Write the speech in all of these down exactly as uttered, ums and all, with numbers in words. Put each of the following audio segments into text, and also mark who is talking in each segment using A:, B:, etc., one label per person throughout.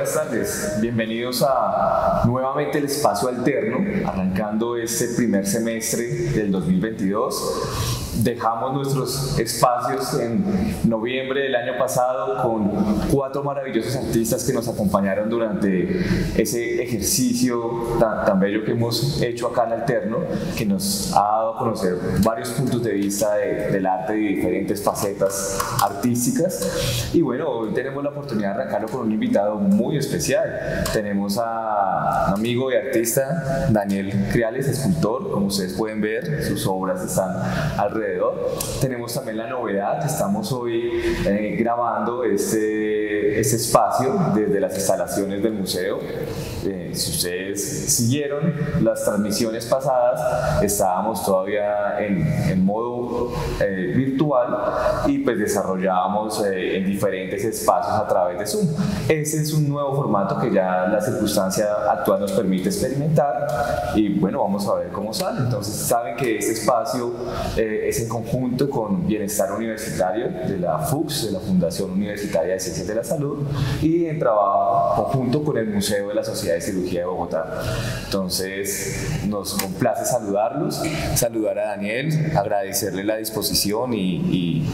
A: buenas tardes. Bienvenidos a nuevamente el Espacio Alterno, arrancando este primer semestre del dos mil veintidós. Dejamos nuestros espacios en noviembre del año pasado con cuatro maravillosos artistas que nos acompañaron durante ese ejercicio tan, tan bello que hemos hecho acá en Alterno, que nos ha dado a conocer varios puntos de vista de, del arte y diferentes facetas artísticas. Y bueno, hoy tenemos la oportunidad de arrancarlo con un invitado muy especial. Tenemos a un amigo y artista, Daniel Criales, escultor. Como ustedes pueden ver, sus obras están alrededor. Tenemos también la novedad, estamos hoy eh, grabando este, este espacio desde las instalaciones del museo. Eh, si ustedes siguieron las transmisiones pasadas, estábamos todavía en, en modo eh, virtual y pues desarrollábamos eh, en diferentes espacios a través de Zoom. Ese es un nuevo formato que ya la circunstancia actual nos permite experimentar y bueno, vamos a ver cómo sale. Entonces saben que este espacio eh, es en conjunto con Bienestar Universitario de la F U C S, de la Fundación Universitaria de Ciencias de la Salud, y en trabajo conjunto con el Museo de la Sociedad de Cirugía de Bogotá. Entonces nos complace saludarlos, saludar a Daniel, agradecerle la disposición y, y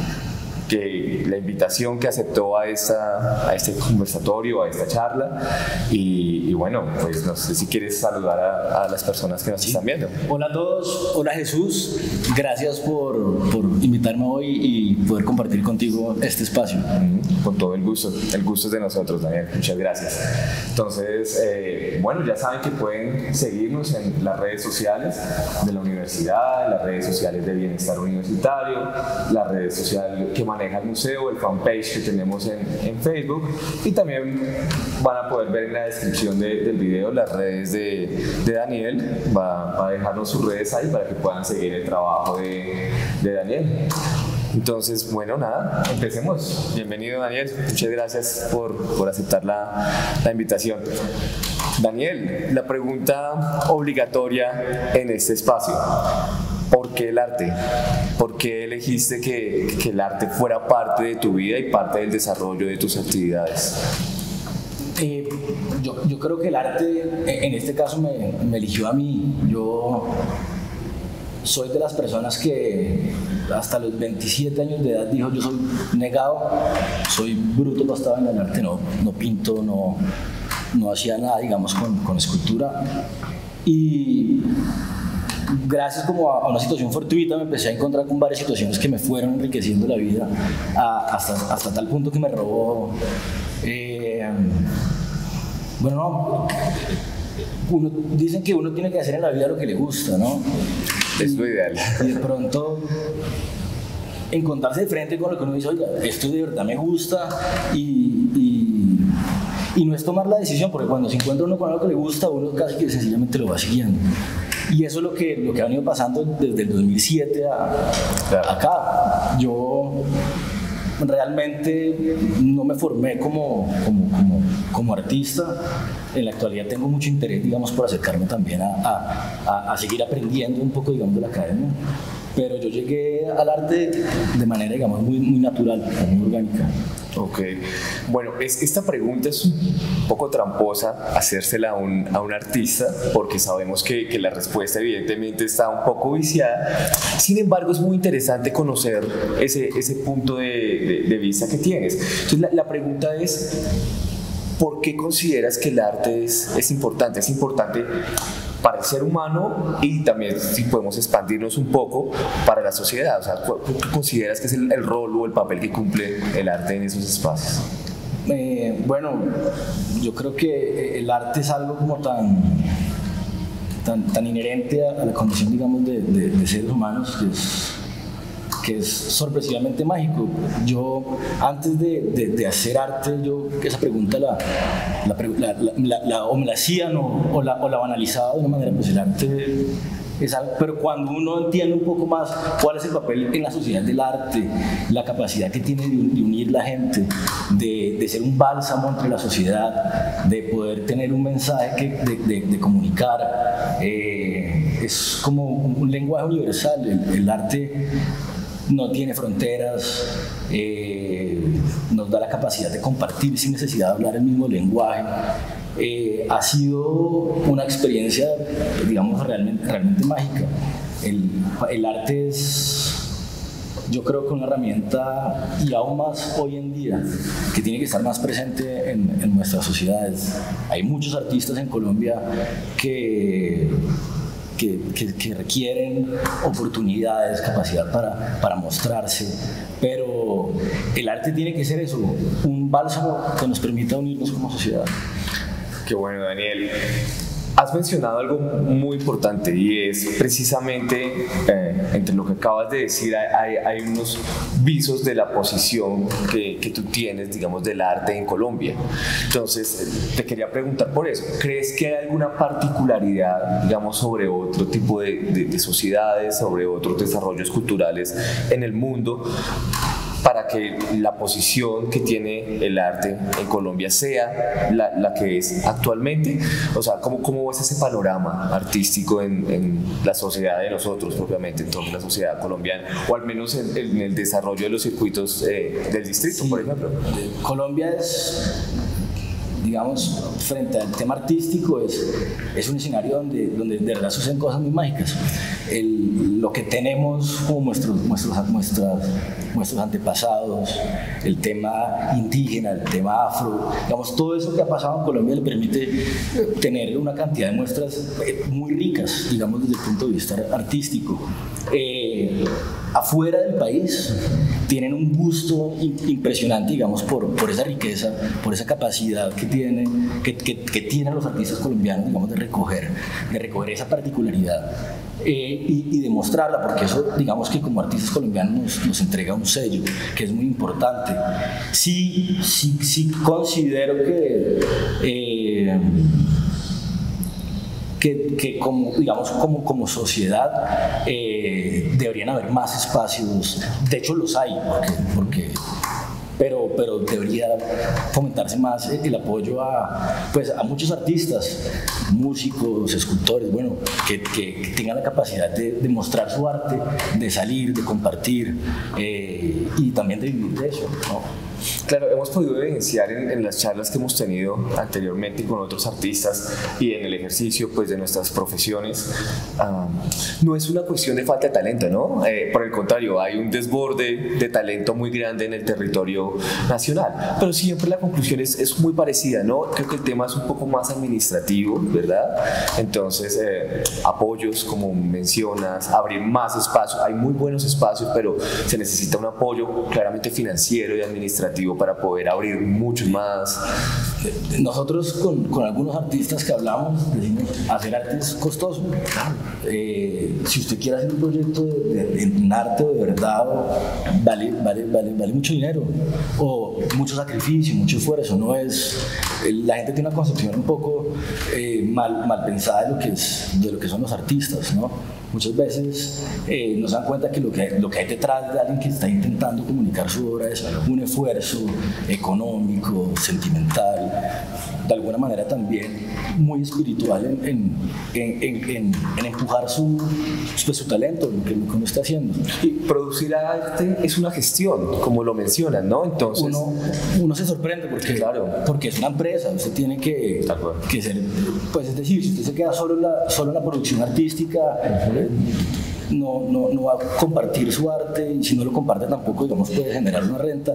A: que la invitación que aceptó a, esta, a este conversatorio, a esta charla. Y, y bueno, pues no sé si quieres saludar a, a las personas que nos sí. están viendo.
B: Hola a todos, hola Jesús, gracias por, por invitarme hoy y poder compartir contigo este espacio.
A: Mm, con todo el gusto, el gusto es de nosotros, Daniel, muchas gracias. Entonces, eh, bueno, ya saben que pueden seguirnos en las redes sociales de la universidad, en las redes sociales de Bienestar Universitario, las redes sociales que maneja el museo, el fanpage que tenemos en, en Facebook, y también van a poder ver en la descripción de, del video las redes de, de Daniel. Va, va a dejarnos sus redes ahí para que puedan seguir el trabajo de, de Daniel. Entonces, bueno, nada, empecemos. Bienvenido, Daniel, muchas gracias por, por aceptar la, la invitación. Daniel, la pregunta obligatoria en este espacio: ¿por qué el arte? ¿Por qué elegiste que, que el arte fuera parte de tu vida y parte del desarrollo de tus actividades?
B: Eh, yo, yo creo que el arte, en este caso, me, me eligió a mí. Yo soy de las personas que hasta los veintisiete años de edad dijo: yo soy negado, soy bruto para esta vaina del arte, no, no pinto, no, no hacía nada, digamos, con, con escultura. Y gracias como a una situación fortuita me empecé a encontrar con varias situaciones que me fueron enriqueciendo la vida a, hasta, hasta tal punto que me robó eh, bueno, no, uno, dicen que uno tiene que hacer en la vida lo que le gusta, ¿no?
A: Es lo ideal.
B: Y de pronto encontrarse de frente con lo que uno dice: oiga, esto de verdad me gusta, y, y, y no es tomar la decisión, porque cuando se encuentra uno con algo que le gusta, uno casi que sencillamente lo va siguiendo. Y eso es lo que, lo que ha venido pasando desde el dos mil siete a, a acá. Yo realmente no me formé como, como, como, como artista. En la actualidad tengo mucho interés, digamos, por acercarme también a, a, a, a seguir aprendiendo un poco, digamos, de la academia. Pero yo llegué al arte de manera, digamos, muy, muy natural, muy orgánica.
A: Ok, bueno, es, esta pregunta es un poco tramposa hacérsela a un, a un artista, porque sabemos que, que la respuesta evidentemente está un poco viciada. Sin embargo, es muy interesante conocer ese, ese punto de, de, de vista que tienes. Entonces la, la pregunta es: ¿por qué consideras que el arte es, es importante? Es importante para el ser humano y también, si podemos expandirnos un poco, para la sociedad. O sea, ¿qué consideras que es el, el rol o el papel que cumple el arte en esos espacios?
B: Eh, bueno, yo creo que el arte es algo como tan, tan, tan inherente a, a la condición, digamos, de, de, de seres humanos, que es, que es sorpresivamente mágico. Yo, antes de, de, de hacer arte, yo esa pregunta la, la, la, la, la o me la hacían o, o, la, o la banalizaba de una manera. Pues el arte es algo, pero cuando uno entiende un poco más cuál es el papel en la sociedad del arte, la capacidad que tiene de, de unir la gente, de, de ser un bálsamo entre la sociedad, de poder tener un mensaje que, de, de, de comunicar, eh, es como un, un lenguaje universal. El, el arte no tiene fronteras, eh, nos da la capacidad de compartir sin necesidad de hablar el mismo lenguaje. Eh, ha sido una experiencia, digamos, realmente, realmente mágica. El, el arte es, yo creo que una herramienta, y aún más hoy en día, que tiene que estar más presente en, en nuestras sociedades. Hay muchos artistas en Colombia que, que, que, que requieren oportunidades, capacidad para, para mostrarse, pero el arte tiene que ser eso, un bálsamo que nos permita unirnos como sociedad.
A: Qué bueno, Daniel. Has mencionado algo muy importante y es precisamente, eh, entre lo que acabas de decir, hay, hay unos visos de la posición que, que tú tienes, digamos, del arte en Colombia. Entonces, te quería preguntar por eso. ¿Crees que hay alguna particularidad, digamos, sobre otro tipo de, de, de sociedades, sobre otros desarrollos culturales en el mundo, para que la posición que tiene el arte en Colombia sea la, la que es actualmente? O sea, ¿cómo, cómo ves ese panorama artístico en, en la sociedad de nosotros propiamente, en toda la sociedad colombiana, o al menos en, en el desarrollo de los circuitos eh, del distrito, sí, por ejemplo?
B: Colombia es, digamos, frente al tema artístico, es, es un escenario donde, donde de verdad suceden cosas muy mágicas. El, lo que tenemos como nuestros, nuestros, nuestras, nuestros antepasados, el tema indígena, el tema afro, digamos, todo eso que ha pasado en Colombia le permite tener una cantidad de muestras muy ricas, digamos, desde el punto de vista artístico. Eh, afuera del país tienen un gusto impresionante, digamos, por, por esa riqueza, por esa capacidad que tienen, que, que, que tienen los artistas colombianos, digamos, de recoger, de recoger esa particularidad eh, y, y demostrarla, porque eso, digamos, que como artistas colombianos nos, nos entrega un sello que es muy importante. Sí, sí, sí considero que eh, Que, que como, digamos, como, como sociedad eh, deberían haber más espacios. De hecho los hay, porque, porque, pero, pero debería fomentarse más el apoyo a, pues, a muchos artistas, músicos, escultores, bueno, que, que, que tengan la capacidad de, de mostrar su arte, de salir, de compartir eh, y también de vivir de eso, ¿no?
A: Claro, hemos podido evidenciar en, en las charlas que hemos tenido anteriormente con otros artistas y en el ejercicio, pues, de nuestras profesiones, um, no es una cuestión de falta de talento, ¿no? Eh, por el contrario, hay un desborde de talento muy grande en el territorio nacional, pero siempre la conclusión es, es muy parecida, ¿no? Creo que el tema es un poco más administrativo, ¿verdad? Entonces, eh, apoyos, como mencionas, abrir más espacios, hay muy buenos espacios, pero se necesita un apoyo claramente financiero y administrativo para poder abrir muchos más.
B: Nosotros con, con algunos artistas que hablamos decimos, hacer arte es costoso. Eh, si usted quiere hacer un proyecto de, de, de, en arte o de verdad, vale, vale, vale, vale mucho dinero o mucho sacrificio, mucho esfuerzo. No es, la gente tiene una concepción un poco eh, mal, mal pensada de lo, que es, de lo que son los artistas, ¿no? Muchas veces eh, nos dan cuenta que lo, que lo que hay detrás de alguien que está intentando comunicar su obra es un esfuerzo económico, sentimental, de alguna manera también muy espiritual en, en, en, en, en, en empujar su, pues, su talento, lo que, lo que uno está haciendo.
A: Y producir arte es una gestión, como lo mencionan, ¿no? Entonces
B: uno, uno se sorprende porque,
A: claro,
B: porque es una empresa, usted tiene que, que ser, pues es decir, si usted se queda solo en la, solo en la producción artística, uh-huh. No, no, no va a compartir su arte y si no lo comparte tampoco, digamos, puede generar una renta.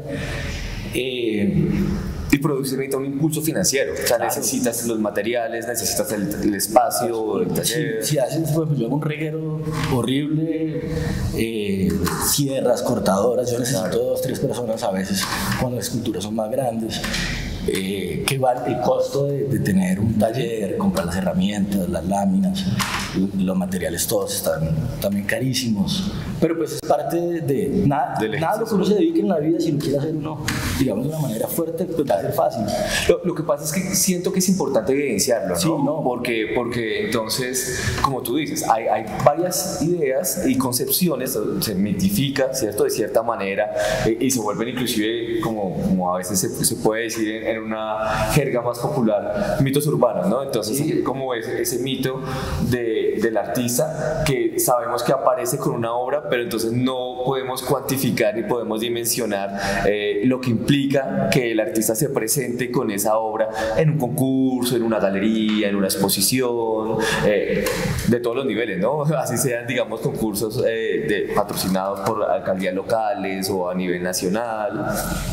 B: Eh,
A: y producir necesita un impulso financiero, o sea, claro, necesitas los materiales, necesitas el, el espacio, el taller.
B: Si, si haces, por ejemplo, yo hago un reguero horrible, eh, sierras, cortadoras, yo necesito claro. dos, tres personas a veces cuando las esculturas son más grandes. Eh, que vale el costo de, de tener un taller, comprar las herramientas, las láminas, los materiales todos están también carísimos, pero pues es parte de, de nada, de nada lo que uno se dedique en la vida, si lo quiere hacer uno, digamos, de una manera fuerte, pues va a ser fácil.
A: Lo, lo que pasa es que siento que es importante evidenciarlo, ¿no?
B: Sí, no.
A: Porque, porque entonces, como tú dices, hay, hay varias ideas y concepciones, se mitifica, ¿cierto? De cierta manera, eh, y se vuelven inclusive, como, como a veces se, se puede decir en, en una jerga más popular, mitos urbanos, ¿no? Entonces, sí, como ese, ese mito de, del artista que sabemos que aparece con una obra, pero entonces no podemos cuantificar ni podemos dimensionar eh, lo que implica implica que el artista se presente con esa obra en un concurso, en una galería, en una exposición, eh, de todos los niveles, ¿no? Así sean, digamos, concursos eh, de, patrocinados por alcaldías locales o a nivel nacional.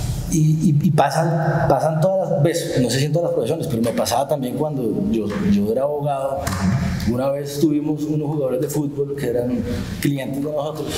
B: Y, y, y pasan, pasan todas las veces, no sé si en todas las profesiones, pero me pasaba también cuando yo, yo era abogado. Una vez tuvimos unos jugadores de fútbol que eran clientes de nosotros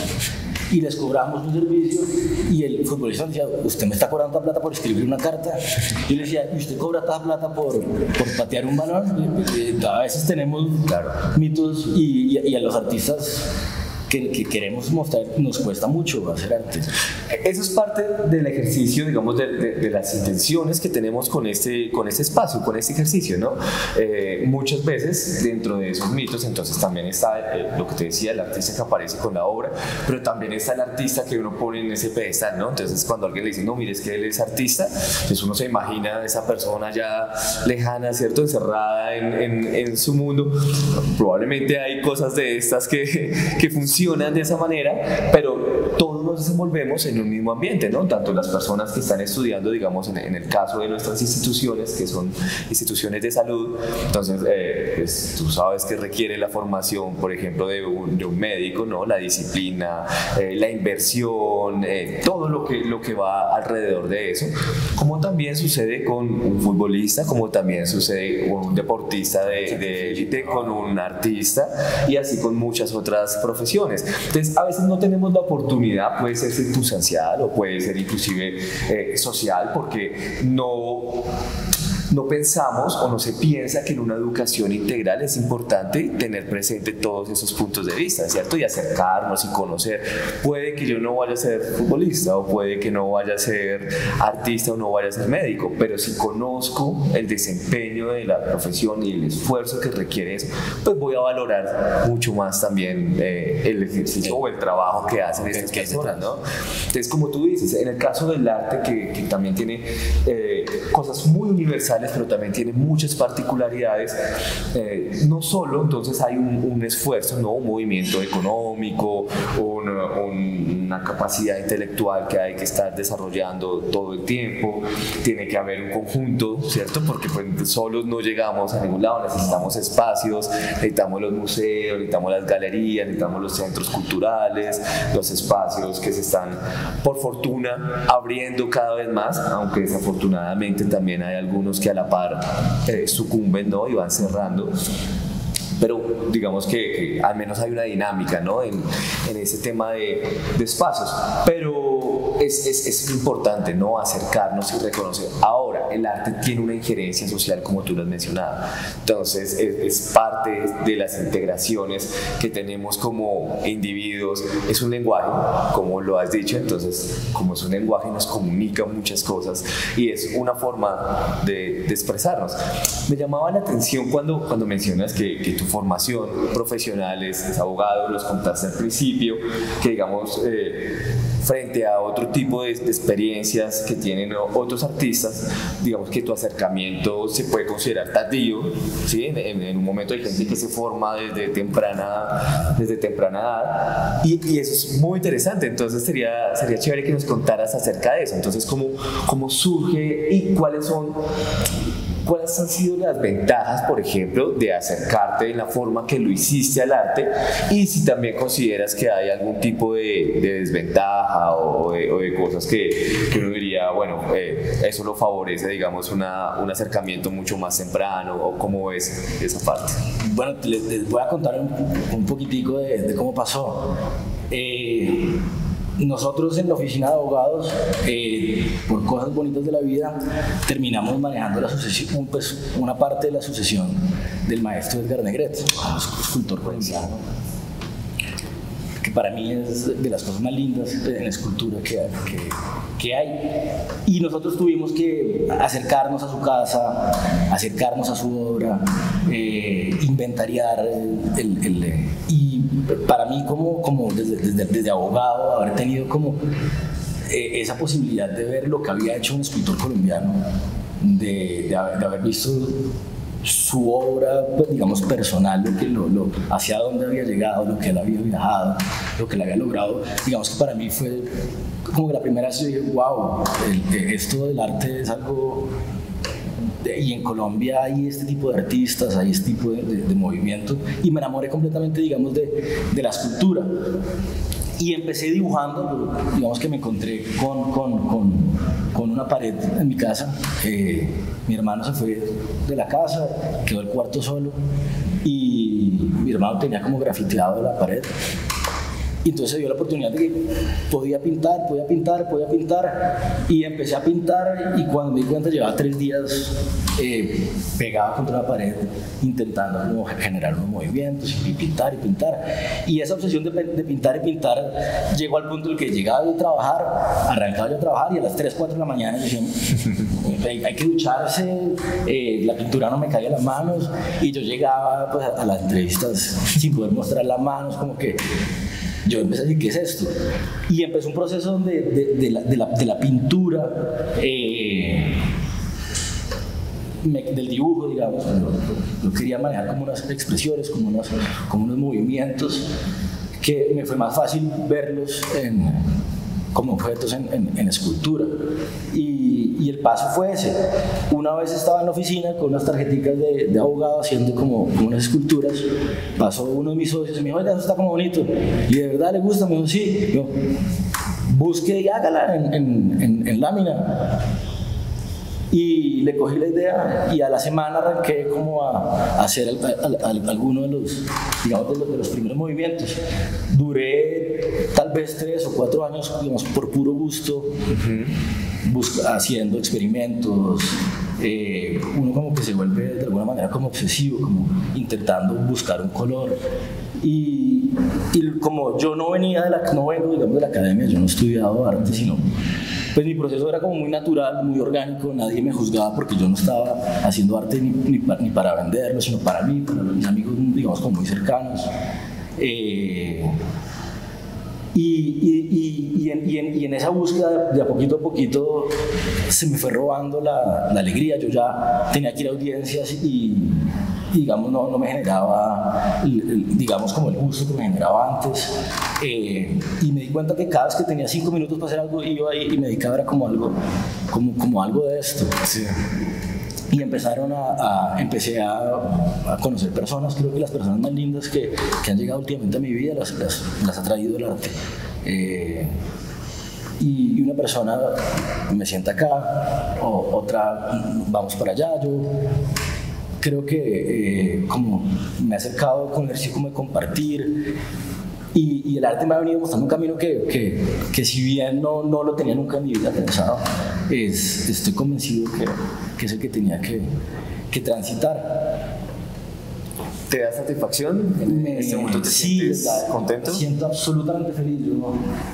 B: y les cobramos un servicio y el futbolista decía, usted me está cobrando tanta plata por escribir una carta. Y le decía, ¿y usted cobra tanta plata por, por patear un balón? Y, y, a veces tenemos claro. mitos y, y, y a los artistas que, que queremos mostrar nos cuesta mucho hacer arte.
A: Eso es parte del ejercicio, digamos, de, de, de las intenciones que tenemos con este, con este espacio, con este ejercicio, ¿no? Eh, muchas veces dentro de esos mitos, entonces también está eh, lo que te decía, el artista que aparece con la obra, pero también está el artista que uno pone en ese pedestal, ¿no? Entonces cuando alguien le dice, no, mire, es que él es artista, pues uno se imagina a esa persona ya lejana, ¿cierto? Encerrada en, en, en su mundo. Probablemente hay cosas de estas que, que funcionan de esa manera, pero todos nos desenvolvemos en un mismo ambiente, ¿no? Tanto las personas que están estudiando, digamos, en, en el caso de nuestras instituciones, que son instituciones de salud, entonces, eh, pues, tú sabes que requiere la formación, por ejemplo, de un, de un médico, ¿no? La disciplina, eh, la inversión, eh, todo lo que, lo que va alrededor de eso, como también sucede con un futbolista, como también sucede con un deportista de élite, con un artista, y así con muchas otras profesiones. Entonces, a veces no tenemos la oportunidad, puede ser circunstancial o puede ser inclusive eh, social, porque no... no pensamos o no se piensa que en una educación integral es importante tener presente todos esos puntos de vista, ¿cierto? Y acercarnos y conocer. Puede que yo no vaya a ser futbolista o puede que no vaya a ser artista o no vaya a ser médico, pero si conozco el desempeño de la profesión y el esfuerzo que requiere eso, pues voy a valorar mucho más también eh, el ejercicio o el trabajo que hacen estas personas, ¿no? Entonces, como tú dices, en el caso del arte, que, que también tiene eh, cosas muy universales, pero también tiene muchas particularidades, eh, no solo entonces hay un, un esfuerzo, ¿no? Un movimiento económico, un, un, una capacidad intelectual que hay que estar desarrollando todo el tiempo, tiene que haber un conjunto, ¿cierto? Porque pues, solos no llegamos a ningún lado, necesitamos espacios, necesitamos los museos, necesitamos las galerías, necesitamos los centros culturales, los espacios que se están, por fortuna, abriendo cada vez más, aunque desafortunadamente también hay algunos que a la par eh, sucumben, ¿no? Y van cerrando. Pero digamos que, que al menos hay una dinámica, ¿no? en, en ese tema de, de espacios. Pero es, es, es importante, ¿no? Acercarnos y reconocer. Ahora, el arte tiene una injerencia social, como tú lo has mencionado. Entonces, es, es parte de las integraciones que tenemos como individuos. Es un lenguaje, como lo has dicho. Entonces, como es un lenguaje, nos comunica muchas cosas y es una forma de, de expresarnos. Me llamaba la atención cuando, cuando mencionas que, que tu formación profesional es, es abogado, los contaste al principio, que digamos, eh, frente a otro tipo de, de experiencias que tienen otros artistas, digamos que tu acercamiento se puede considerar tardío, ¿sí? En, en, en un momento hay gente que se forma desde temprana, desde temprana edad, y, y eso es muy interesante. Entonces sería, sería chévere que nos contaras acerca de eso. Entonces, ¿cómo, cómo surge y cuáles son ¿Cuáles han sido las ventajas, por ejemplo, de acercarte en la forma que lo hiciste al arte? Y si también consideras que hay algún tipo de, de desventaja o de, o de cosas que, que uno diría, bueno, eh, eso lo favorece, digamos, una, un acercamiento mucho más temprano, o cómo ves esa parte.
B: Bueno, les, les voy a contar un, un poquitico de, de cómo pasó. Eh, Nosotros en la oficina de abogados, eh, por cosas bonitas de la vida, terminamos manejando la sucesión, pues, una parte de la sucesión del maestro Edgar Negrete, escultor colombiano, que para mí es de las cosas más lindas en escultura que, que, que hay. Y nosotros tuvimos que acercarnos a su casa, acercarnos a su obra, eh, inventariar el, el, el, y para mí como, como desde, desde, desde abogado, haber tenido como eh, esa posibilidad de ver lo que había hecho un escultor colombiano, de, de, haber, de haber visto su obra, pues, digamos, personal, lo que, lo, lo, hacia dónde había llegado, lo que él había viajado, lo que él había logrado. Digamos que para mí fue como que la primera vez yo dije, wow, el, esto del arte es algo... Y en Colombia hay este tipo de artistas, hay este tipo de, de, de movimientos, y me enamoré completamente, digamos, de, de la escultura. Y empecé dibujando, digamos que me encontré con, con, con, con una pared en mi casa. Eh, mi hermano se fue de la casa, quedó el cuarto solo, y mi hermano tenía como grafiteado la pared. Y entonces se dio la oportunidad de que podía pintar, podía pintar, podía pintar, y empecé a pintar, y cuando me di cuenta llevaba tres días eh, pegado contra la pared intentando como generar unos movimientos y pintar y pintar, y esa obsesión de, de pintar y pintar llegó al punto en el que llegaba yo a trabajar, arrancaba yo a trabajar, y a las tres, cuatro de la mañana decía, hay, hay que ducharse, eh, la pintura no me caía en las manos, y yo llegaba pues, a, a las entrevistas sin poder mostrar las manos, como que yo empecé a decir, ¿qué es esto? Y empezó un proceso donde de, de, la, de, la, de la pintura, eh, me, del dibujo, digamos, yo, yo quería manejar como unas expresiones, como unos, como unos movimientos, que me fue más fácil verlos en, como objetos en, en, en escultura. Y, y el paso fue ese. Una vez estaba en la oficina con unas tarjeticas de, de abogado haciendo como, como unas esculturas. Pasó uno de mis socios y me dijo, oiga, eso está como bonito. Y de verdad le gusta. Me dijo, sí. Yo, busque y hágala en, en, en, en lámina. Y le cogí la idea, y a la semana arranqué como a, a hacer algunos de los, digamos, de los, de los primeros movimientos. Duré tal vez tres o cuatro años, digamos, por puro gusto, uh-huh. busca, haciendo experimentos. Eh, uno como que se vuelve de alguna manera como obsesivo, como intentando buscar un color. Y, y como yo no venía de la, no vengo, digamos, de la academia, yo no he estudiado arte, sino pues mi proceso era como muy natural, muy orgánico, nadie me juzgaba porque yo no estaba haciendo arte ni, ni, ni para venderlo, sino para mí, para mis amigos, digamos, como muy cercanos. Eh, y, y, y, y, en, y, en, y en esa búsqueda, de a poquito a poquito, se me fue robando la, la alegría. Yo ya tenía que ir a audiencias y, y digamos, no, no me generaba, digamos, como el gusto que me generaba antes. Eh, y me di cuenta que cada vez que tenía cinco minutos para hacer algo, iba ahí y me dedicaba era como algo, como, como algo de esto. Sí. Y empezaron a, a, empecé a, a conocer personas. Creo que las personas más lindas que, que han llegado últimamente a mi vida las, las, las ha traído el arte. Eh, y, y una persona me sienta acá, o, otra vamos para allá. Yo creo que eh, como me he acercado con el ejercicio como de compartir. Y, y el arte me ha venido mostrando un camino que, que, que si bien no, no lo tenía nunca en mi vida pensado, es, estoy convencido que, que es el que tenía que, que transitar.
A: ¿Te da satisfacción? ¿En
B: me,
A: este momento te
B: sí,
A: sientes
B: da,
A: contento?
B: Me siento absolutamente feliz. Yo,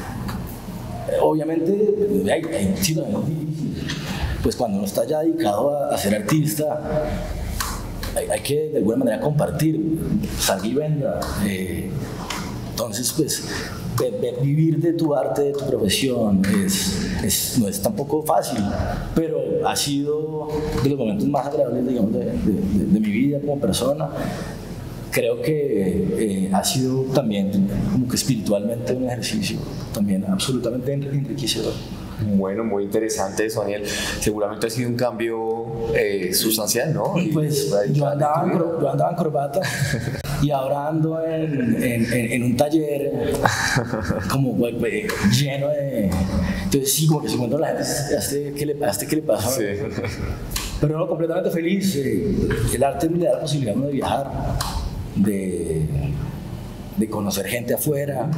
B: obviamente, hay, hay situaciones difíciles. Pues cuando uno está ya dedicado a, a ser artista, hay, hay que de alguna manera compartir, salga y venda. Eh, Entonces, pues, de, de vivir de tu arte, de tu profesión, es, es, no es tampoco fácil, pero ha sido de los momentos más agradables, digamos, de, de, de, de mi vida como persona. Creo que eh, ha sido también, como que espiritualmente, un ejercicio también absolutamente enriquecedor.
A: Bueno, muy interesante eso, Daniel. Seguramente ha sido un cambio eh, sustancial, ¿no?
B: Pues yo andaba, en, yo andaba en corbata y ahora ando en, en, en, en un taller como pues, lleno de... Entonces sí, como que se encuentra la gente, ¿a este qué le, a este qué le pasó? Sí. Pero no, completamente feliz. El arte me da la posibilidad de viajar, de, de conocer gente afuera,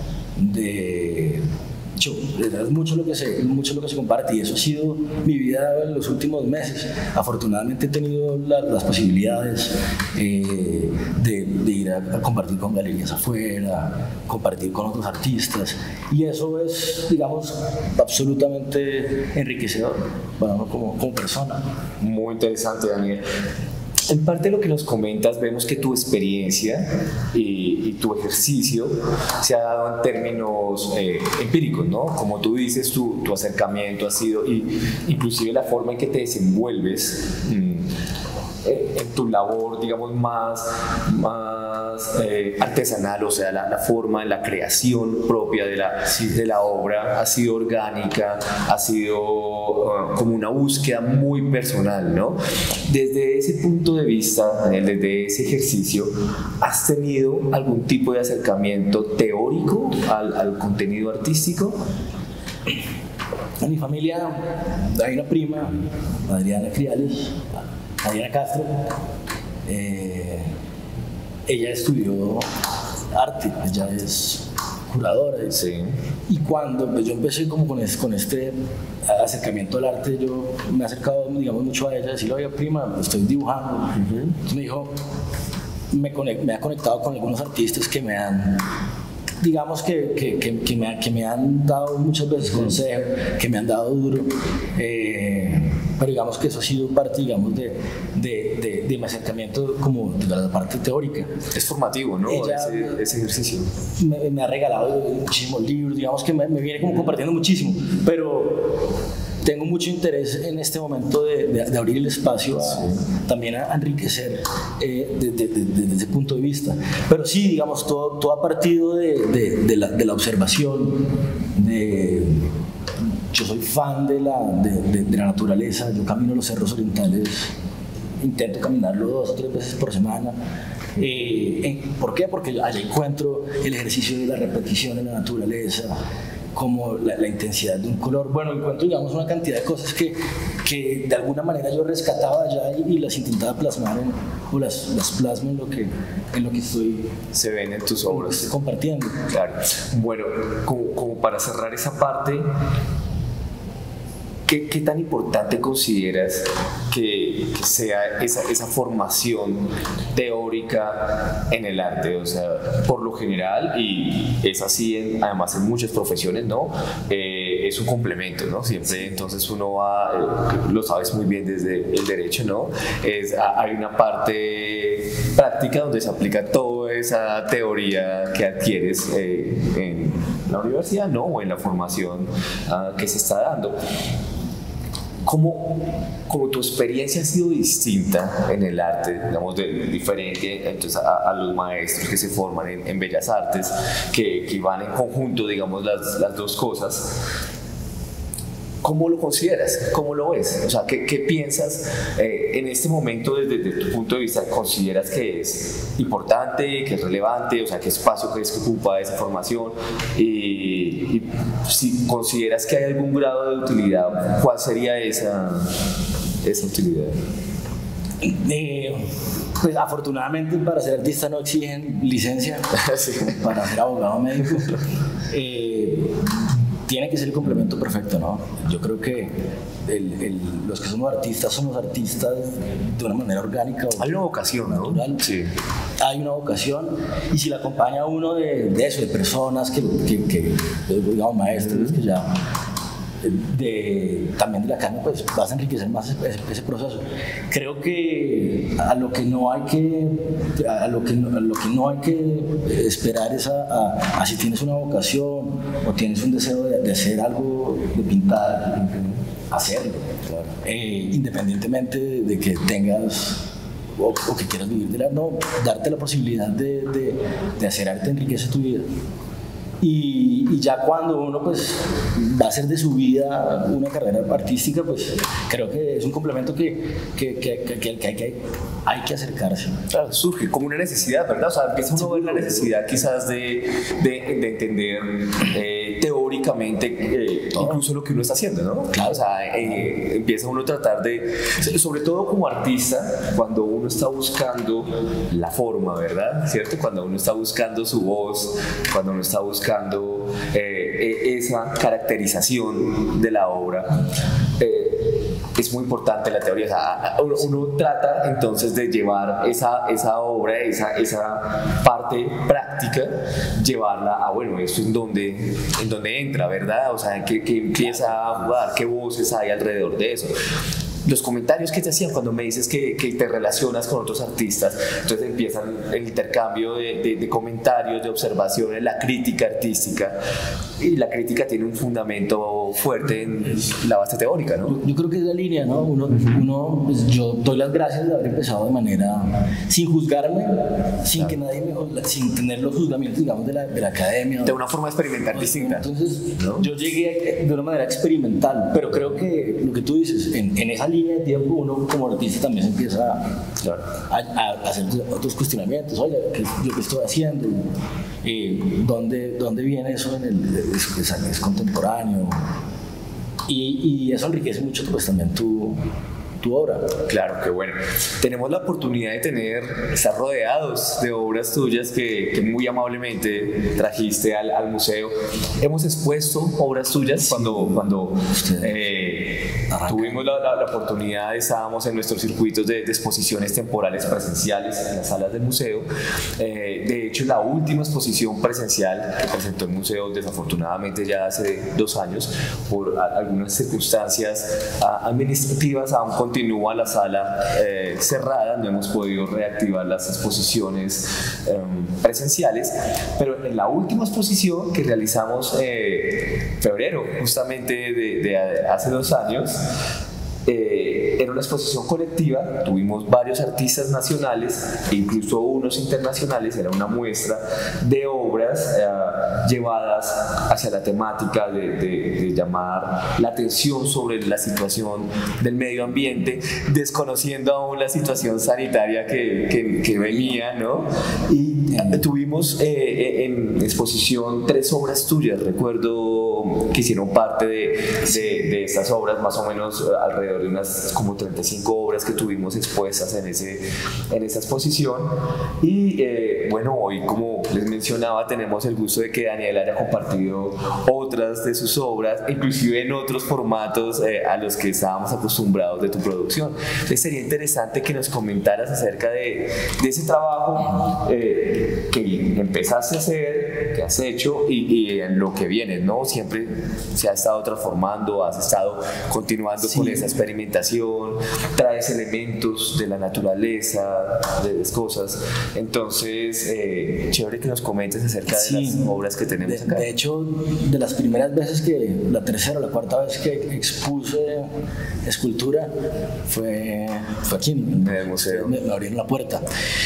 B: de... Es mucho lo que se, mucho lo que se comparte, y eso ha sido mi vida en los últimos meses. Afortunadamente he tenido la, las posibilidades eh, de, de ir a, a compartir con galerías afuera, compartir con otros artistas, y eso es, digamos, absolutamente enriquecedor para uno como, como persona.
A: Muy interesante, Daniel. En parte de lo que nos comentas, vemos que tu experiencia y, y tu ejercicio se ha dado en términos eh, empíricos, ¿no? Como tú dices, tu, tu acercamiento ha sido, y inclusive la forma en que te desenvuelves, mmm, en, en tu labor, digamos, más, más eh, artesanal, o sea, la, la forma, la creación propia de la, de la obra ha sido orgánica, ha sido uh, como una búsqueda muy personal, ¿no? Desde ese punto de vista, desde ese ejercicio, ¿has tenido algún tipo de acercamiento teórico al, al contenido artístico?
B: En mi familia hay una prima, Adriana Criales, Adriana Castro. Eh, ella estudió arte, ella es curadora.
A: Sí.
B: Y cuando pues, yo empecé como con, es, con este acercamiento al arte, yo me he acercado, digamos, mucho a ella, decirle, oye, prima, estoy dibujando. Uh-huh. Entonces me dijo, me, conect, me ha conectado con algunos artistas que me han, digamos, que, que, que, que, me, que me han dado muchas veces consejos, que me han dado duro. Eh, pero digamos que eso ha sido parte, digamos, de, de, de, de mi acercamiento como de la parte teórica.
A: Es formativo, ¿no? Ella, ese, ese ejercicio.
B: Me, me ha regalado muchísimos libros, digamos que me, me viene como compartiendo muchísimo, pero tengo mucho interés en este momento de, de, de abrir el espacio a, sí. también a enriquecer eh, desde de, de, de ese punto de vista. Pero sí, digamos, todo, todo ha partido de, de, de, la, de la observación, de... Yo soy fan de la, de, de, de la naturaleza, yo camino los cerros orientales, intento caminarlo dos o tres veces por semana. Eh, ¿Por qué? Porque allá encuentro el ejercicio de la repetición en la naturaleza, como la, la intensidad de un color. Bueno, encuentro, digamos, una cantidad de cosas que, que de alguna manera yo rescataba allá y, y las intentaba plasmar en, o las, las plasmo en lo que, en lo que estoy...
A: Se ven en tus obras.
B: Estoy compartiendo.
A: Claro. Bueno, como, como para cerrar esa parte, ¿Qué, ¿qué tan importante consideras que, que sea esa, esa formación teórica en el arte? O sea, por lo general, y es así en, además en muchas profesiones, ¿no? Eh, es un complemento, ¿no? Siempre, entonces uno va, eh, lo sabes muy bien desde el derecho, ¿no? Es, hay una parte práctica donde se aplica toda esa teoría que adquieres eh, en la universidad, ¿no? O en la formación uh, que se está dando. ¿Cómo, cómo tu experiencia ha sido distinta en el arte, digamos, de, diferente entonces, a, a los maestros que se forman en, en Bellas Artes, que, que van en conjunto, digamos, las, las dos cosas? ¿Cómo lo consideras? ¿Cómo lo ves? O sea, ¿qué, qué piensas eh, en este momento desde, desde tu punto de vista? ¿Consideras que es importante, que es relevante? O sea, ¿qué espacio crees que ocupa esa formación? Y, y si consideras que hay algún grado de utilidad, ¿cuál sería esa, esa utilidad?
B: Eh, pues afortunadamente para ser artista no exigen licencia, sí. Para ser abogado médico. Eh, Tiene que ser el complemento perfecto, ¿no? Yo creo que el, el, los que somos artistas somos artistas de una manera orgánica.
A: Hay una vocación,
B: natural.
A: ¿no? Sí.
B: Hay una vocación, y si la acompaña uno de, de eso, de personas que, que, que digamos, maestros que ya de, también de la carne, pues vas a enriquecer más ese, ese proceso. Creo que a lo que no hay que a lo que no, a lo que no hay que esperar es a, a, a si tienes una vocación o tienes un deseo de, de hacer algo, de pintar, hacerlo, claro. eh, independientemente de, de que tengas o, o que quieras vivir de la, no, darte la posibilidad de, de, de hacer arte enriquece tu vida. Y, y ya cuando uno pues va a hacer de su vida una carrera artística, pues creo que es un complemento que, que, que, que, que, que, hay, que hay que acercarse.
A: Claro, surge como una necesidad, ¿verdad? O sea, empieza uno a ver la necesidad quizás de, de, de entender eh, teóricamente eh, incluso lo que uno está haciendo, ¿no?
B: Claro.
A: O sea, eh, empieza uno a tratar de, sobre todo como artista, cuando uno está buscando la forma, ¿verdad? ¿Cierto? Cuando uno está buscando su voz, cuando uno está buscando Eh, esa caracterización de la obra, eh, es muy importante la teoría. O sea, uno, uno trata entonces de llevar esa, esa obra, esa, esa parte práctica, llevarla a, bueno, esto en donde, en donde entra, ¿verdad? O sea, que, que empieza a jugar, qué voces hay alrededor de eso. Los comentarios que te hacían cuando me dices que, que te relacionas con otros artistas, entonces empiezan el intercambio de, de, de comentarios, de observaciones, la crítica artística, y la crítica tiene un fundamento fuerte en la base teórica, ¿no?
B: Yo, yo creo que es la línea, ¿no? Uno, uno pues yo doy las gracias de haber empezado de manera, sin juzgarme, sin claro. que nadie me, sin tener los juzgamientos, digamos, de la, de la academia.
A: De una forma de experimentar distinta.
B: Entonces, ¿no? Yo llegué de una manera experimental, pero creo que lo que tú dices, en, en esa línea de tiempo, uno como artista también se empieza a, claro. a, a hacer otros cuestionamientos. Oye, ¿qué, yo qué estoy haciendo? Eh, ¿dónde, ¿Dónde viene eso en el, es, es, es contemporáneo? Y, y eso enriquece mucho pues también tu, tu obra.
A: Claro, qué bueno. Tenemos la oportunidad de tener, estar rodeados de obras tuyas que, que muy amablemente trajiste al, al museo. Hemos expuesto obras tuyas sí. cuando, cuando eh, tuvimos la, la, la oportunidad, estábamos en nuestros circuitos de, de exposiciones temporales presenciales en las salas del museo. Eh, de hecho, la última exposición presencial que presentó el museo, desafortunadamente ya hace dos años, por a, algunas circunstancias a, administrativas, aún continúa la sala eh, cerrada, no hemos podido reactivar las exposiciones eh, presenciales, pero en la última exposición que realizamos en eh, febrero, justamente de, de hace dos años, Eh, era una exposición colectiva, tuvimos varios artistas nacionales e incluso unos internacionales, era una muestra de obras eh, llevadas hacia la temática de, de, de llamar la atención sobre la situación del medio ambiente, desconociendo aún la situación sanitaria que, que, que venía, ¿no? Y eh, tuvimos eh, en exposición tres obras tuyas, recuerdo que hicieron parte de, de, de estas obras, más o menos alrededor de unas como treinta y cinco obras que tuvimos expuestas en, ese, en esa exposición. Y eh, bueno, hoy, como les mencionaba, tenemos el gusto de que Daniel haya compartido otras de sus obras, inclusive en otros formatos eh, a los que estábamos acostumbrados de tu producción. Entonces sería interesante que nos comentaras acerca de, de ese trabajo eh, que empezaste a hacer, que has hecho y, y en lo que viene, ¿no? Siempre se ha estado transformando, has estado continuando sí. con esa experimentación, traes elementos de la naturaleza, de las cosas. Entonces, eh, chévere que nos comentes acerca sí. de las obras que tenemos
B: de,
A: acá.
B: De hecho, de las primeras veces que, la tercera o la cuarta vez que expuse escultura fue, fue aquí en
A: el museo.
B: Me, me abrieron la puerta.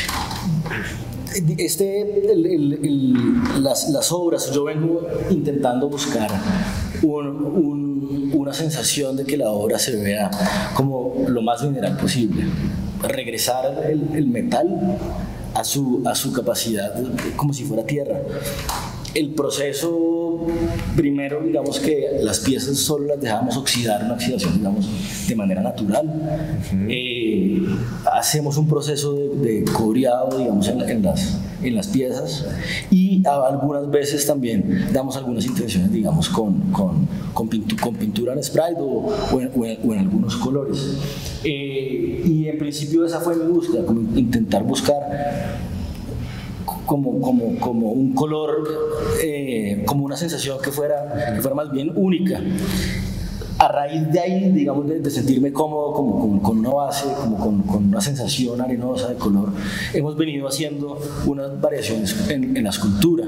B: Este, el, el, el, las, las obras, yo vengo intentando buscar un, un, una sensación de que la obra se vea como lo más mineral posible, regresar el, el metal a su, a su capacidad como si fuera tierra. El proceso, primero, digamos que las piezas solo las dejábamos oxidar, una oxidación, digamos, de manera natural. Uh-huh. eh, hacemos un proceso de, de cobreado, digamos, en, en, las, en las piezas, y a, algunas veces también damos algunas intenciones, digamos, con, con, con, pintu, con pintura en spray o, o, en, o, en, o en algunos colores. Eh, y en principio esa fue mi búsqueda, como intentar buscar Como, como, como un color, eh, como una sensación que fuera, que fuera más bien única. A raíz de ahí, digamos, de, de sentirme cómodo como, como, con una base, como con, con una sensación arenosa de color, hemos venido haciendo unas variaciones en, en la escultura,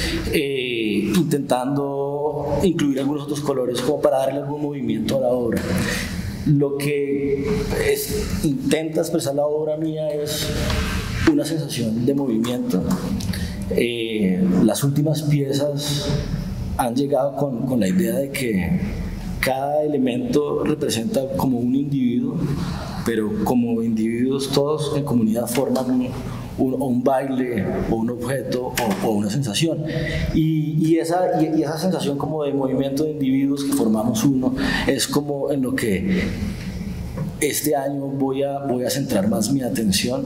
B: eh, intentando incluir algunos otros colores como para darle algún movimiento a la obra. Lo que es, intenta expresar la obra mía es una sensación de movimiento. Eh, las últimas piezas han llegado con, con la idea de que cada elemento representa como un individuo, pero como individuos todos en comunidad forman un, un, un baile o un objeto o, o una sensación. Y, y, esa, y, y esa sensación como de movimiento de individuos que formamos uno es como en lo que este año voy a, voy a centrar más mi atención.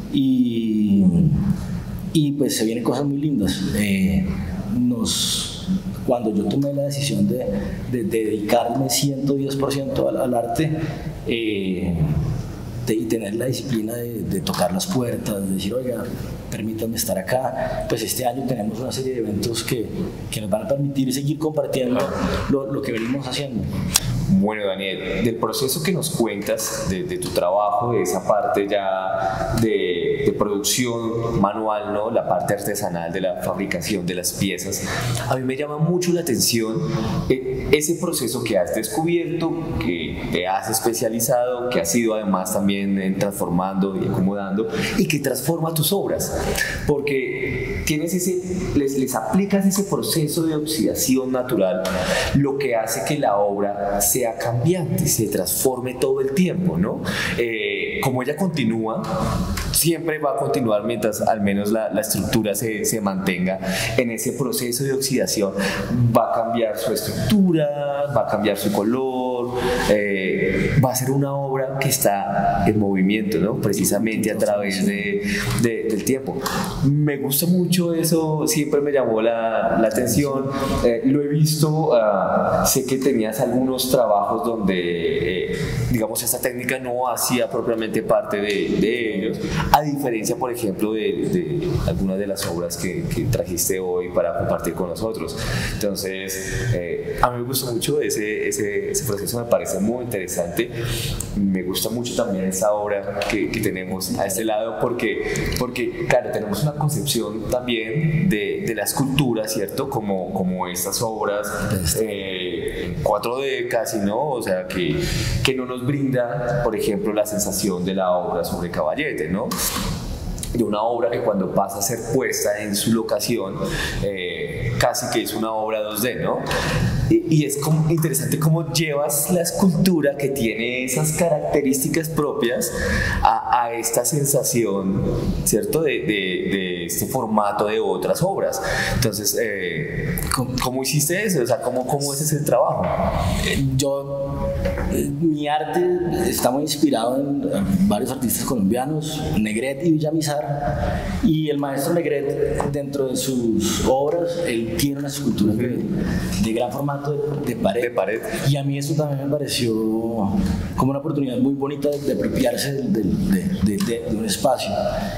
B: Y, y pues se vienen cosas muy lindas. Eh, nos, cuando yo tomé la decisión de, de, de dedicarme ciento diez por ciento al, al arte eh, de, y tener la disciplina de, de tocar las puertas, de decir, oiga, permítanme estar acá, pues este año tenemos una serie de eventos que, que nos van a permitir seguir compartiendo lo, lo que venimos haciendo.
A: Bueno, Daniel, del proceso que nos cuentas de, de tu trabajo, de esa parte ya de de producción manual, ¿no? La parte artesanal de la fabricación de las piezas. A mí me llama mucho la atención eh, ese proceso que has descubierto, que te has especializado, que has ido además también eh, transformando y acomodando, y que transforma tus obras, porque tienes ese, les, les aplicas ese proceso de oxidación natural, lo que hace que la obra sea cambiante, se transforme todo el tiempo, ¿no? Eh, como ella continúa, siempre va a continuar mientras al menos la, la estructura se, se mantenga en ese proceso de oxidación. Va a cambiar su estructura, va a cambiar su color, eh, va a ser una obra que está en movimiento, ¿no? Precisamente a través de, de, del tiempo. Me gusta mucho eso, siempre me llamó la, la atención. Eh, lo he visto, uh, sé que tenías algunos trabajos donde, eh, digamos, esta técnica no hacía propiamente parte de, de ellos, a diferencia, por ejemplo, de, de algunas de las obras que, que trajiste hoy para compartir con nosotros. Entonces, eh, a mí me gustó mucho ese, ese, ese proceso, me parece muy interesante. Me gusta mucho también esa obra que, que tenemos a este lado, porque, porque claro, tenemos una concepción también de, de la escultura, ¿cierto? Como, como estas obras eh, en cuatro D casi, ¿no? O sea, que, que no nos brinda, por ejemplo, la sensación de la obra sobre Caballete, ¿no? De una obra que cuando pasa a ser puesta en su locación, eh, casi que es una obra dos D, ¿no? Y, y es como interesante cómo llevas la escultura que tiene esas características propias a, a esta sensación, ¿cierto? De, de, de este formato de otras obras. Entonces, eh, ¿cómo, ¿cómo hiciste eso? O sea, ¿cómo, cómo es ese trabajo?
B: Yo, mi arte está muy inspirado en varios artistas colombianos, Negret y Villamizar, y el maestro Negret, dentro de sus obras, él tiene unas esculturas de, de gran formato de, de, pared.
A: de pared.
B: Y a mí eso también me pareció como una oportunidad muy bonita de, de apropiarse de, de, de, de, de un espacio.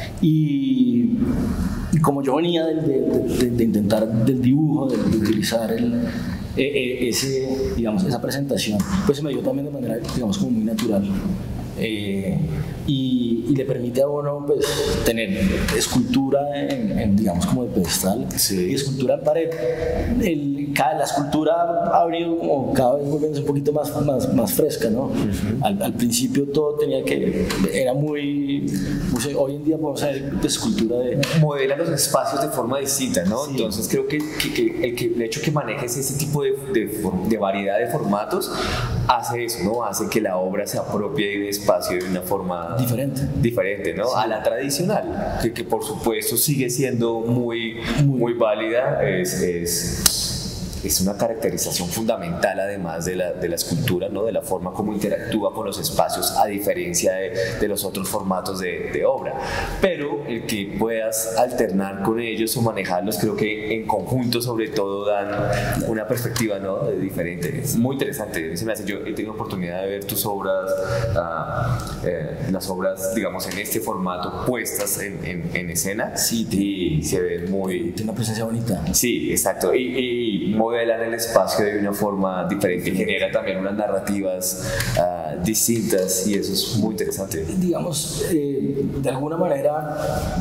B: Y, y como yo venía de, de, de, de intentar del dibujo, de, de utilizar el, eh, ese, digamos, esa presentación, pues se me dio también de manera, digamos, como muy natural. Eh, y, y le permite a uno, pues, tener escultura en, en digamos, como de pedestal, sí, y escultura en pared. El, cada, la escultura ha venido como cada vez volviéndose un poquito más, más, más fresca, ¿no? Uh-huh. al, al principio todo tenía que, era muy, no sé, hoy en día podemos hacer escultura de...
A: Modela los espacios de forma distinta, ¿no? Sí. Entonces creo que, que, que, el, que el hecho que manejes ese tipo de, de, de variedad de formatos hace eso, ¿no? Hace que la obra se apropie de espacio de una forma
B: diferente,
A: diferente, ¿no? Sí. A la tradicional, que, que por supuesto sigue siendo muy, muy, muy válida, es, es es una caracterización fundamental además de la, de la escultura, ¿no? De la forma como interactúa con los espacios, a diferencia de, de los otros formatos de, de obra. Pero el que puedas alternar con ellos o manejarlos, creo que en conjunto sobre todo dan una perspectiva, ¿no? De diferente. Es muy interesante. Se me hace, yo he tenido oportunidad de ver tus obras, uh, eh, las obras, digamos, en este formato puestas en, en, en escena.
B: Sí,
A: y se ven muy...
B: Tiene una presencia bonita.
A: Sí, exacto. Y, y modelan el espacio de una forma diferente, genera también unas narrativas uh, distintas, y eso es muy interesante.
B: Digamos, eh, de alguna manera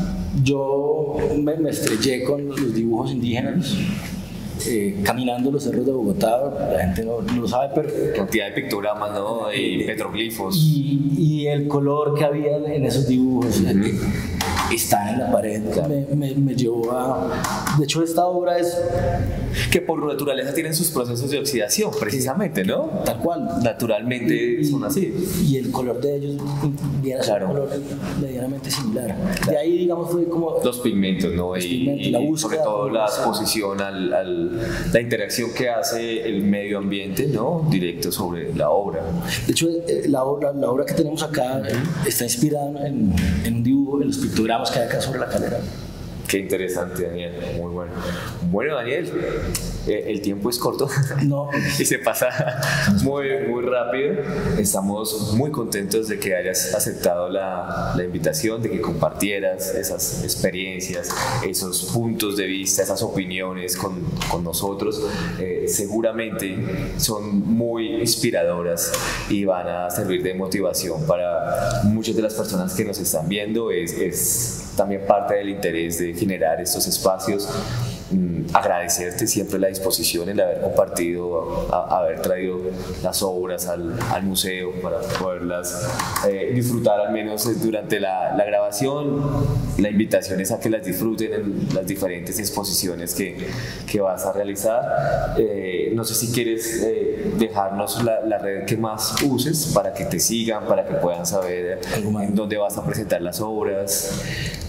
B: yo me, me estrellé con los dibujos indígenas. Eh, caminando los cerros de Bogotá, la gente no, no lo sabe, pero
A: cantidad de pictogramas, ¿no? Y eh, petroglifos,
B: y, y el color que había en esos dibujos, uh-huh, eh, está en la pared, claro. me, me, me llevó a... De hecho, esta obra es...
A: que por naturaleza tienen sus procesos de oxidación, precisamente, ¿no?
B: Tal cual.
A: Naturalmente
B: y,
A: son así.
B: Y el color de ellos viene a ser, claro, un color medianamente similar. Claro. De ahí, digamos, fue como...
A: Los pigmentos, ¿no?
B: Los
A: y,
B: pigmentos,
A: y
B: la búsqueda,
A: sobre todo la exposición, al, al, la interacción que hace el medio ambiente, ¿no? Directo sobre la obra.
B: De hecho, la obra, la obra que tenemos acá, uh-huh, está inspirada en, en un dibujo, en los pictogramas que hay acá sobre la calera.
A: Qué interesante, Daniel, muy bueno. Bueno, Daniel, eh, el tiempo es corto
B: no.
A: y se pasa muy, muy rápido. Estamos muy contentos de que hayas aceptado la, la invitación, de que compartieras esas experiencias, esos puntos de vista, esas opiniones con, con nosotros. Eh, seguramente son muy inspiradoras y van a servir de motivación para muchas de las personas que nos están viendo. Es, es también parte del interés de generar estos espacios. Mm, agradecerte siempre la disposición, el haber compartido, a, haber traído las obras al, al museo para poderlas eh, disfrutar al menos durante la, la grabación. La invitación es a que las disfruten en las diferentes exposiciones que, que vas a realizar. Eh, no sé si quieres eh, dejarnos la, la red que más uses para que te sigan, para que puedan saber en dónde vas a presentar las obras.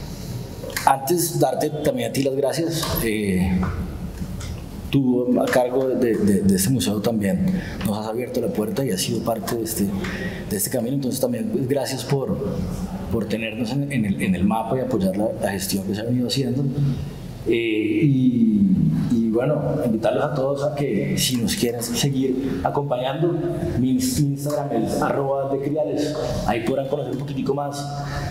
B: Antes, darte también a ti las gracias. Eh, tú, a cargo de, de, de este museo, también nos has abierto la puerta y has sido parte de este, de este camino. Entonces, también pues, gracias por, por tenernos en, en, el, en el mapa y apoyar la, la gestión que se ha venido haciendo. Eh, y, y bueno, invitarlos a todos a que si nos quieren seguir acompañando, mi Instagram es arroba de criales. Ahí podrán conocer un poquitico más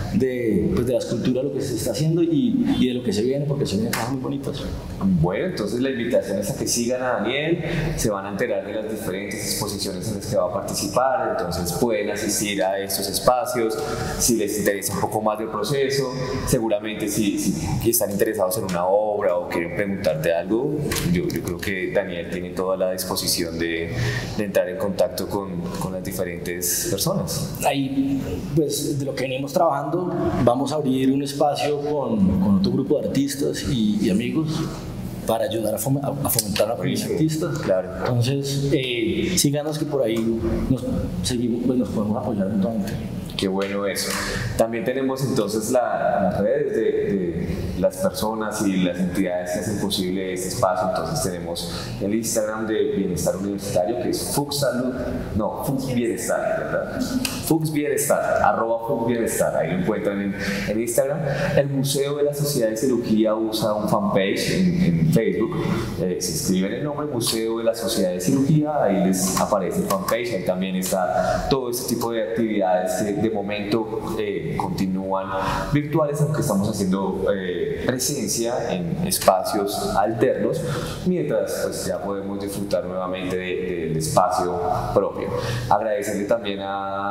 B: de, pues de la escultura, lo que se está haciendo y, y de lo que se viene, porque se vienen cosas muy bonitas.
A: Bueno, entonces la invitación es a que sigan a Daniel, se van a enterar de las diferentes exposiciones en las que va a participar, entonces pueden asistir a estos espacios. Si les interesa un poco más del proceso, seguramente si, si están interesados en una obra o quieren preguntarte algo, yo, yo creo que Daniel tiene toda la disposición de, de entrar en contacto con, con las diferentes personas.
B: Ahí, pues de lo que venimos trabajando, vamos a abrir un espacio con, con otro grupo de artistas y, y amigos para ayudar a, fom a fomentar la comunidad de artistas.
A: Claro.
B: Entonces, eh, síganos que por ahí nos, seguimos, pues, nos podemos apoyar mutuamente.
A: Qué bueno eso. También tenemos entonces la, las redes de, de las personas y las entidades que hacen posible este espacio. Entonces tenemos el Instagram de Bienestar Universitario, que es Fuchs Salud, no, Fuchs Bienestar, ¿verdad? Fuchs Bienestar, arroba Fuchs Bienestar, ahí lo encuentran en, en Instagram. El Museo de la Sociedad de Cirugía usa un fanpage en, en Facebook. Eh, si escriben el nombre Museo de la Sociedad de Cirugía, ahí les aparece el fanpage. Ahí también está todo este tipo de actividades que de momento eh, continúan virtuales, aunque estamos haciendo eh, presencia en espacios alternos, mientras pues ya podemos disfrutar nuevamente del de, de espacio propio. Agradecerle también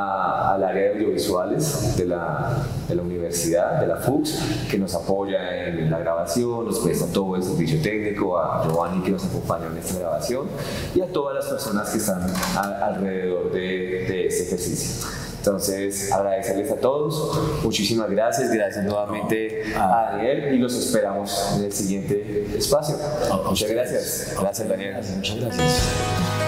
A: a, al área de audiovisuales de la, de la universidad, de la Fuchs, que nos apoya en la grabación, nos presta todo el servicio técnico, a Giovanni que nos acompaña en esta grabación y a todas las personas que están a, alrededor de, de este ejercicio. Entonces, agradecerles a todos, muchísimas gracias, gracias nuevamente a Daniel y los esperamos en el siguiente espacio. Muchas gracias. Gracias, Daniel.
B: Muchas gracias.